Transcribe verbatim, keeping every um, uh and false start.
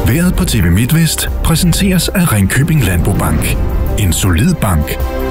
Vejret på T V MidtVest præsenteres af Ringkøbing Landbobank. En solid bank.